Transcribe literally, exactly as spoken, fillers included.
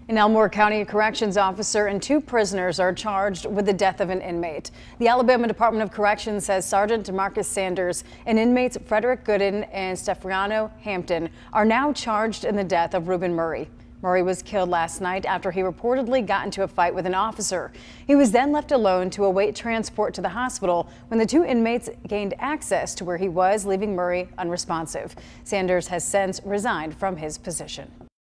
An Elmore County corrections officer and two prisoners are charged with the death of an inmate. The Alabama Department of Corrections says Sergeant DeMarcus Sanders and inmates Frederick Gooden and Stefano Hampton are now charged in the death of Reuben Murray. Murray was killed last night after he reportedly got into a fight with an officer. He was then left alone to await transport to the hospital when the two inmates gained access to where he was, leaving Murray unresponsive. Sanders has since resigned from his position.